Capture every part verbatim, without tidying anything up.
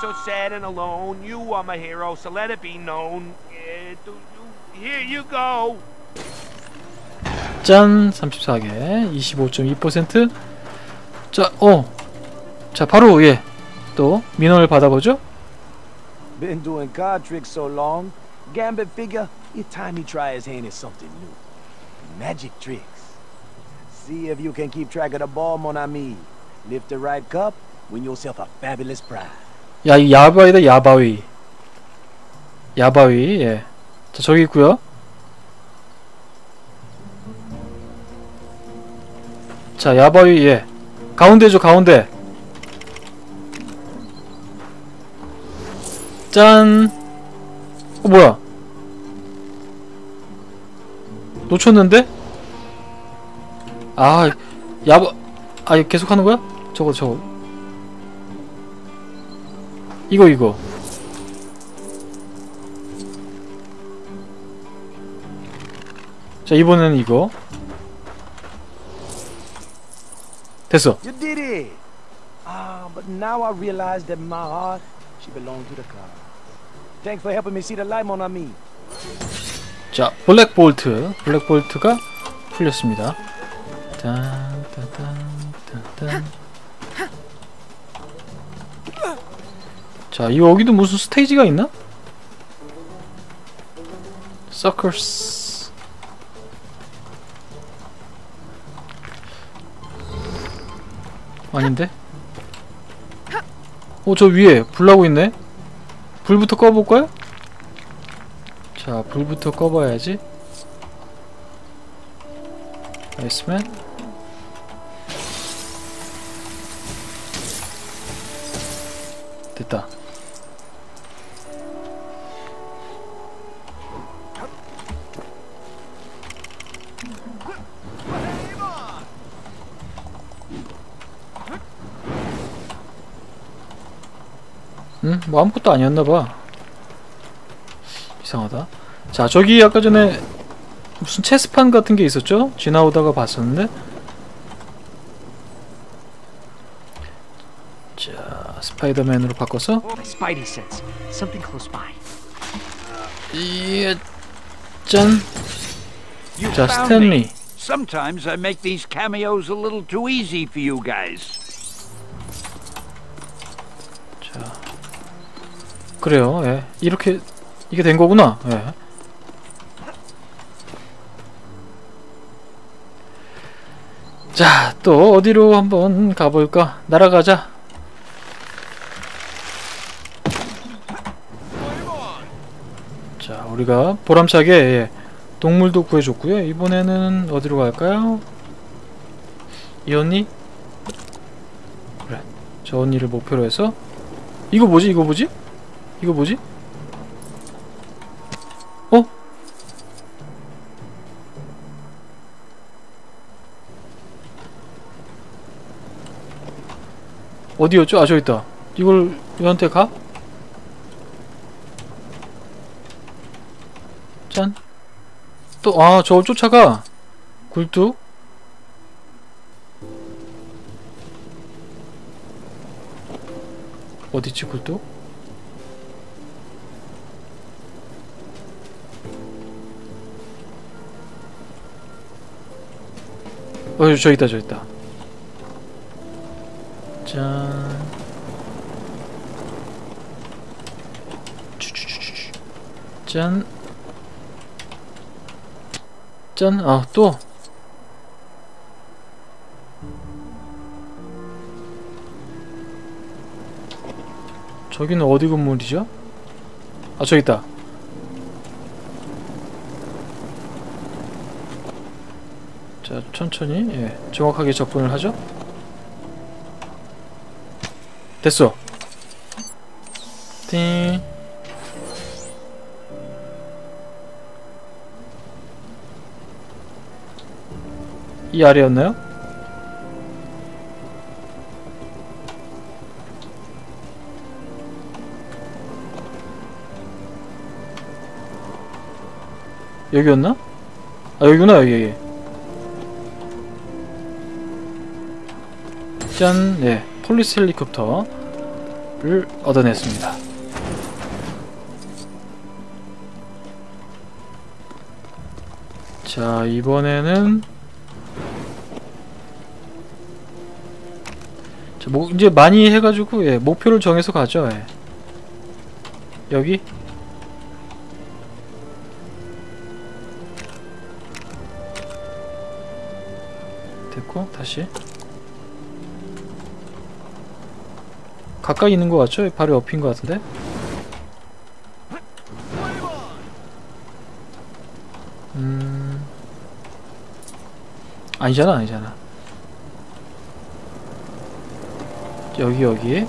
so sad and alone. You are my hero, so let it be known. Uh, do, do, here you go. 짠! 삼십사 개, 이십오 점 이 퍼센트. 자, 어. 자, 바로 예. 또 민원을 받아보죠. Been doing card tricks so long. Gambit figure, it's time he try his hand at something new. Magic tricks. See if you can keep track of the ball, mon ami. Lift the right cup, win yourself a fabulous prize. 야, 이 야바위다, 야바위. 야바위, 예. 자, 저기 있고요. 자, 야바위, 예. 가운데죠, 가운데. 짠. 어, 뭐야? 놓쳤는데? 아, 야바, 아, 계속 하는 거야? 저거, 저거. 이거, 이거. 자, 이번에는 이거. 됐어. You did it. Ah, but now I realize that my heart, she belonged to the car. Thanks for helping me see the light, mon ami. 자, 블랙 볼트. 블랙 볼트가 풀렸습니다. 딴, 딴, 딴, 딴. 자, 이 여기도 무슨 스테이지가 있나? 서커스. 아닌데? 어, 저 위에 불 나고 있네? 불부터 꺼볼까요? 자, 불부터 꺼봐야지. 아이스맨. 됐다. 응? 뭐 아무것도 아니었나봐. 이상하다. 자, 저기 아까 전에 무슨 체스판 같은 게 있었죠? 지나오다가 봤었는데. 자, 스파이더맨으로 바꿔서. Spidey sense something close by. 예, 짠. 자, 스탠리. Sometimes I make these cameos a little too easy for you guys. 자, 그래요. 예, 이렇게 이게 된 거구나. 예. 자, 또 어디로 한번 가볼까? 날아가자. 자, 우리가 보람차게 예, 동물도 구해줬고요. 이번에는 어디로 갈까요? 이 언니? 그래, 저 언니를 목표로 해서. 이거 뭐지? 이거 뭐지? 이거 뭐지? 어? 어디였죠? 아, 저기 있다. 이걸 얘한테 가? 짠. 또, 아, 저걸 쫓아가. 굴뚝. 어디지, 굴뚝? 어, 저기 있다, 저기 있다. 짠. 짠. 짠. 아, 또. 저기는 어디 건물이죠? 아, 저기 있다. 자, 천천히, 예, 정확하게 접근을 하죠. 됐어. 띵. 이 아래였나요? 여기였나? 아, 여기구나, 여기, 여기. 짠, 네, 폴리스 헬리콥터. 얻어냈습니다. 자, 이번에는 자, 뭐 이제 많이 해가지고 예, 목표를 정해서 가죠. 예. 여기 됐고 다시 가까이 있는 것 같죠? 바로 옆인 것 같은데? 음... 아니잖아 아니잖아 여기 여기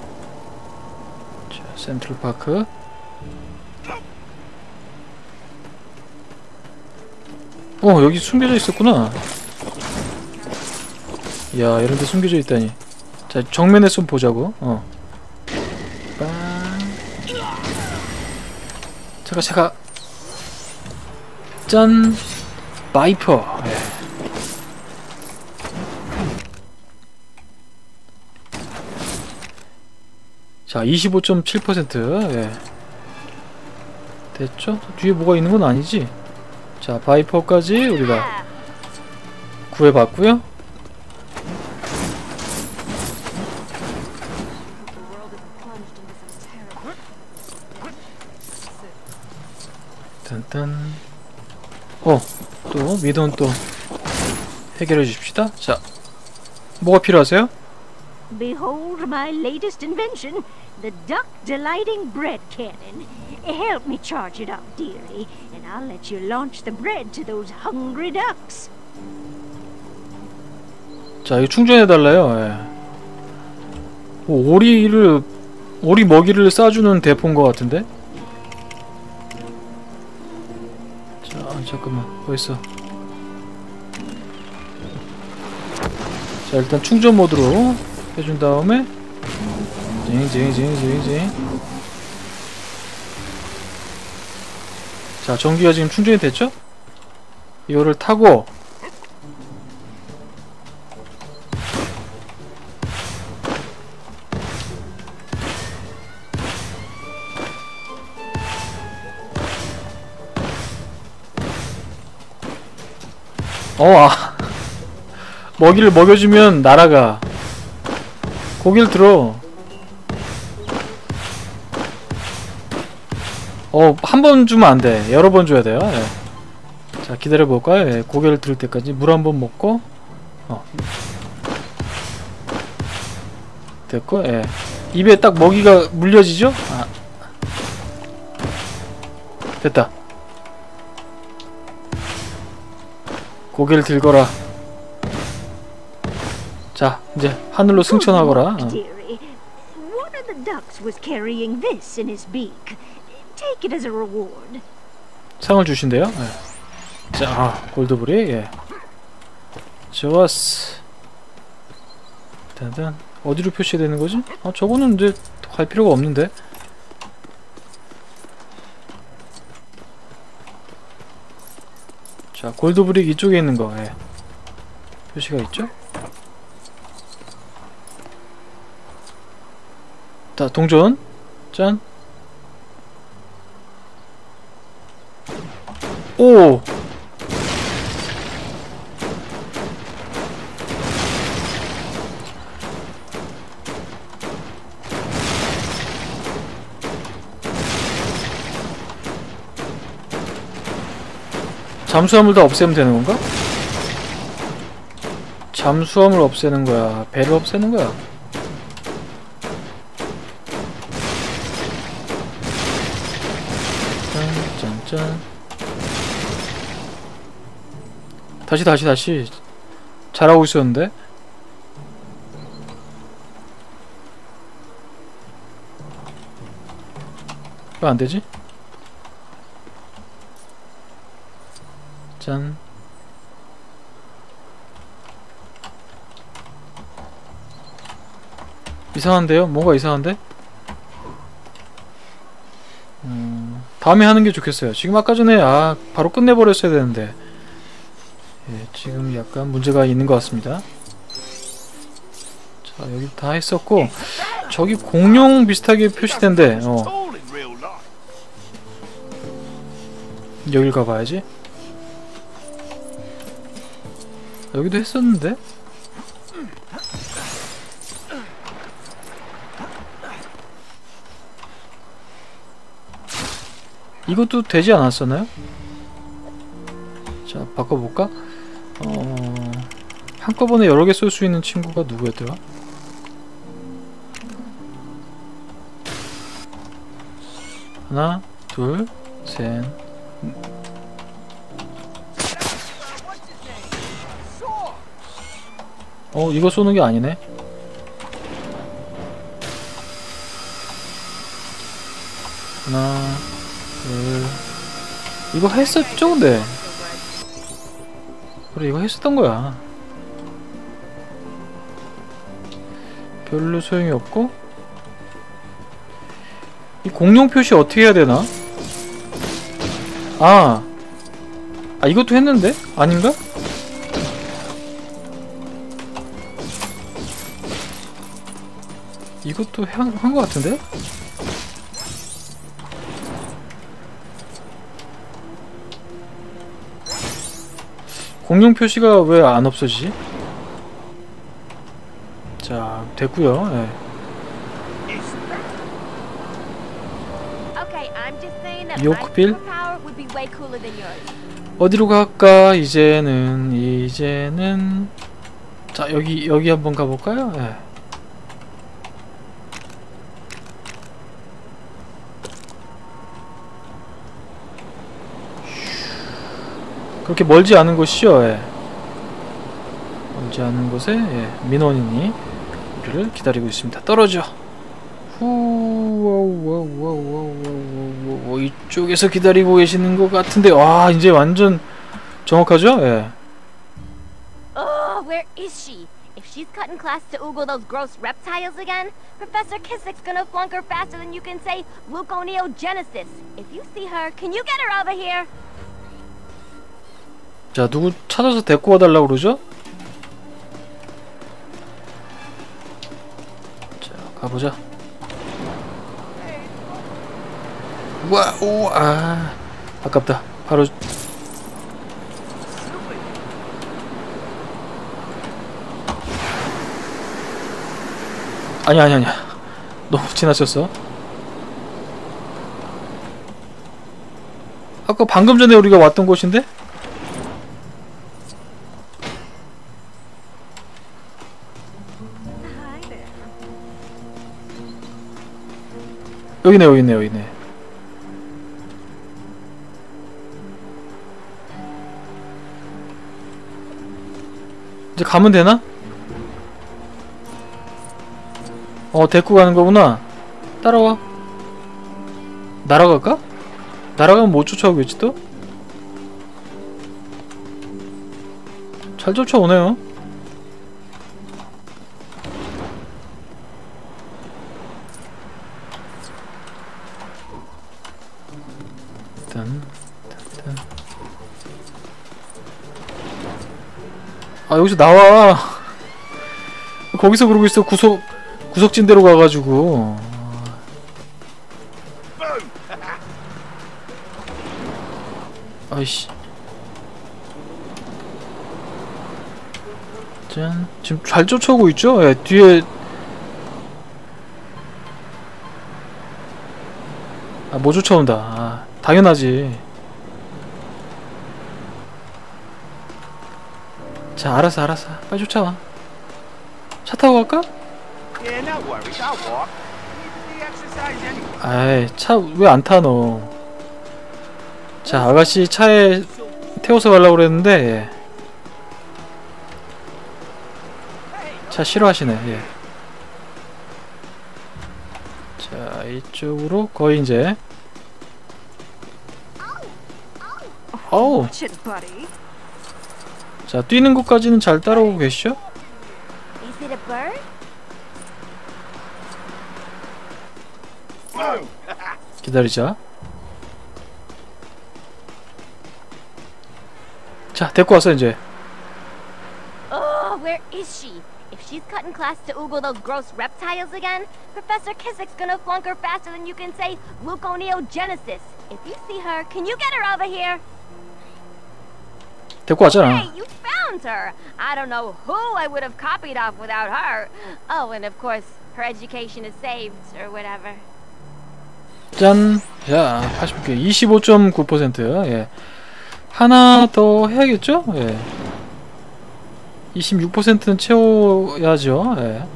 자 센트럴파크 어 여기 숨겨져 있었구나. 이야 이런데 숨겨져 있다니. 자 정면에 좀 보자고. 어 빵. 잠깐 잠깐 짠 바이퍼. 예. 자 이십오 점 칠 퍼센트. 예. 됐죠? 뒤에 뭐가 있는 건 아니지? 자 바이퍼까지 우리가 구해봤고요. 딴딴. 어, 또 미돈 또 해결해 주십시다. 자, 뭐가 필요하세요? Behold my latest invention, the duck delighting bread cannon. Help me charge it up, dearie, and I'll let you launch the bread to those hungry ducks. 자, 이거 충전해 달라요. 예. 오, 오리를 오리 먹이를 싸주는 대포인 것 같은데. 자, 잠깐만, 어딨어? 자, 일단 충전 모드로 해준 다음에 징징징징징. 자, 전기가 지금 충전이 됐죠? 이거를 타고 어, 아. 먹이를 먹여주면 날아가. 고기를 들어. 어, 한 번 주면 안 돼. 여러 번 줘야 돼요. 예. 자, 기다려볼까요? 예, 고개를 들을 때까지 물 한 번 먹고. 어. 됐고, 예. 입에 딱 먹이가 물려지죠? 아. 됐다. 고개를 들거라. 자, 이제 하늘로 승천하거라. 어. One of the ducks was carrying this in his beak. Take it as a reward. 상을 주신대요. 예. 자, 아, 골드브리. 예. 좋았어. 일단 어디로 표시되는 거지? 아, 저거는 이제 갈 필요가 없는데. 자, 골드브릭 이쪽에 있는 거. 예. 표시가 있죠? 자, 동전. 짠. 오! 잠수함을 다 없애면 되는 건가? 잠수함을 없애는 거야? 배를 없애는 거야? 짠짠짠. 다시 다시 다시. 잘하고 있었는데? 왜 안되지? 짠. 이상한데요? 뭔가 이상한데? 음, 다음에 하는 게 좋겠어요. 지금 아까 전에 아 바로 끝내버렸어야 되는데 예, 지금 약간 문제가 있는 것 같습니다. 자, 여기 다 했었고 저기 공룡 비슷하게 표시된대. 어. Tall in real life. 여길 가봐야지. 여기도 했었는데? 이것도 되지 않았었나요? 자, 바꿔볼까? 어... 한꺼번에 여러 개 쏠 수 있는 친구가 누구였더라? 하나, 둘, 셋. 어, 이거 쏘는 게 아니네. 하나, 둘. 이거 했었죠, 근데. 그래, 이거 했었던 거야. 별로 소용이 없고. 이 공룡 표시 어떻게 해야 되나? 아, 아 이것도 했는데? 아닌가? 이것도 한 것 같은데? 공룡 표시가 왜 안 없어지지? 자, 됐고요. 예. 요크빌 어디로 갈까? 이제는 이제는 자, 여기 여기 한번 가볼까요? 예. 그렇게 멀지 않은 곳이죠. 예. 멀지 않은 곳에 예. 민원인이 우리를 기다리고 있습니다. 떨어져. 후, 이쪽에서 기다리고 계시는 것 같은데, 와, 이제 완전 정확하죠? 예. Oh, where is she? If she's cut in class to oogle those gross reptiles again, Professor Kissick's gonna flunk her faster than you can say gluconeogenesis. If you see her, can you get her over here? 자, 누구 찾아서 데리고 와달라고 그러죠? 자, 가보자. 우와, 오, 아, 아깝다. 바로 아니 아니 아니야. 너무 지나쳤어. 아까 방금 전에 우리가 왔던 곳인데? 여기네 여기네 여기네. 이제 가면 되나? 어, 데리고 가는 거구나. 따라와. 날아갈까? 날아가면 못 쫓아오겠지 또? 잘 쫓아오네요. 일단, 일단. 아, 여기서 나와. 거기서 그러고 있어. 구석 구석진대로 가가지고. 아이씨. 짠. 지금 잘 쫓아오고 있죠? 예, 뒤에. 아, 뭐 쫓아온다. 아, 당연하지. 자, 알았어, 알았어. 빨리 쫓아와. 차 타고 갈까? Yeah, no worries. I'll walk. Need the exercise anyway. 아이, 차 왜 안 타 너? 자, 아가씨 차에 태워서 가려고 그랬는데 예. 차 싫어하시네. 예. 자, 이쪽으로 거의 이제. 어우. 자, 뛰는 곳까지는 잘 따라오고 계시죠? Is it a bird? 기다리자. 자, 데리고 왔어 이제. Oh, where is she? If she's cutting class to oogle those gross reptiles again, Professor Kissic's gonna flunk her faster than you can say gluconeogenesis. If you see her, can you get her over here? 데리고 왔잖아. Hey, you found her! I don't know who I would have copied off without her. Oh, and of course, her education is saved, or whatever. 짠! 자, 팔십오 개, 이십오 점 구 퍼센트. 예. 하나 더 해야겠죠? 예. 이십육 퍼센트는 채워야죠. 예.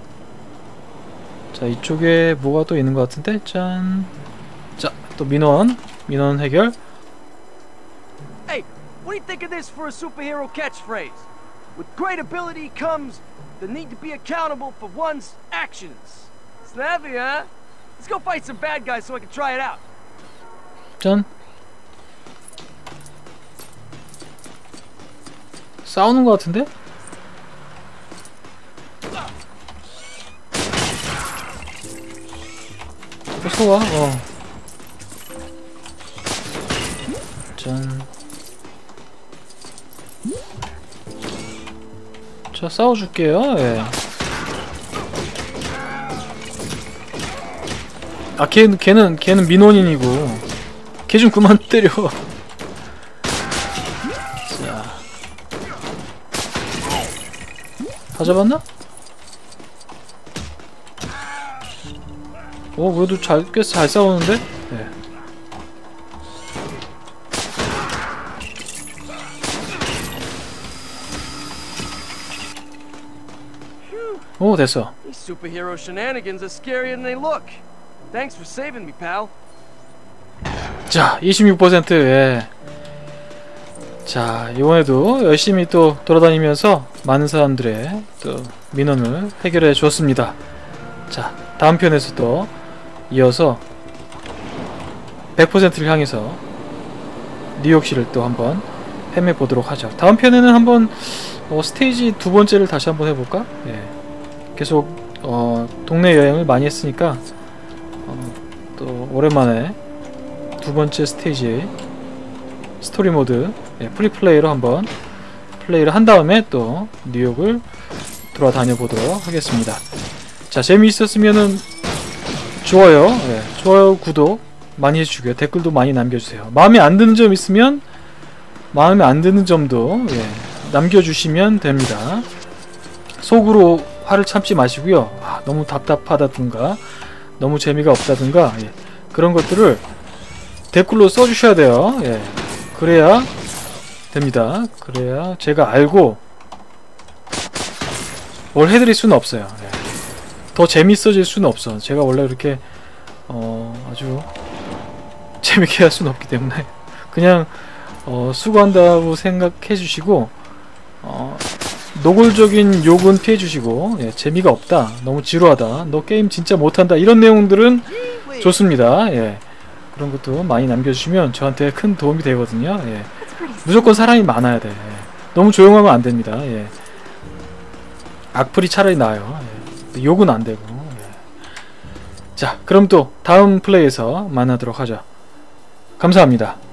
자, 이쪽에 뭐가 또 있는 것 같은데? 짠! 자, 또 민원. 민원 해결. Hey, what do you think of this for a superhero catchphrase? With great ability comes the need to be accountable for one's actions. Snappy, huh? Let's go fight some bad guys so I can try it out. 짠! 싸우는 것 같은데? 어서와. 어. 짠. 자, 싸워줄게요. 예. 아, 걔, 걔는, 걔는 민원인이고. 걔 좀 그만 때려. 자. 다 잡았나? 어, 그래도 잘, 꽤 잘 싸우는데? 네. 오, 됐어. These superhero shenanigans are scarier than they look. Thanks for saving me, pal. 자, 이십육 퍼센트. 예. 자, 이번에도 열심히 또 돌아다니면서 많은 사람들의 또 민원을 해결해 주었습니다. 자, 다음 편에서도 이어서 백 퍼센트를 향해서 뉴욕시를 또 한번 헤매 보도록 하죠. 다음 편에는 한번 어, 스테이지 두 번째를 다시 한번 해볼까? 예. 계속 어, 동네 여행을 많이 했으니까 어, 또 오랜만에 두 번째 스테이지 스토리 모드 예, 프리플레이로 한번 플레이를 한 다음에 또 뉴욕을 돌아다녀 보도록 하겠습니다. 자, 재미있었으면은 좋아요, 예, 좋아요, 구독 많이 해주시고요. 댓글도 많이 남겨주세요. 마음에 안 드는 점 있으면 마음에 안 드는 점도 예, 남겨주시면 됩니다. 속으로 화를 참지 마시고요. 아, 너무 답답하다든가 너무 재미가 없다든가 예, 그런 것들을 댓글로 써주셔야 돼요. 예, 그래야 됩니다. 그래야 제가 알고 뭘 해드릴 수는 없어요. 예. 더 재밌어질 수는 없어. 제가 원래 그렇게 어, 아주 재밌게 할 수는 없기 때문에 그냥 어, 수고한다고 생각해 주시고 어, 노골적인 욕은 피해 주시고 예, 재미가 없다, 너무 지루하다, 너 게임 진짜 못한다, 이런 내용들은 좋습니다. 예. 그런 것도 많이 남겨주시면 저한테 큰 도움이 되거든요. 예. 무조건 사람이 많아야 돼. 예. 너무 조용하면 안 됩니다. 예. 악플이 차라리 나아요. 예. 욕은 안 되고. 예. 자, 그럼 또 다음 플레이에서 만나도록 하죠. 감사합니다.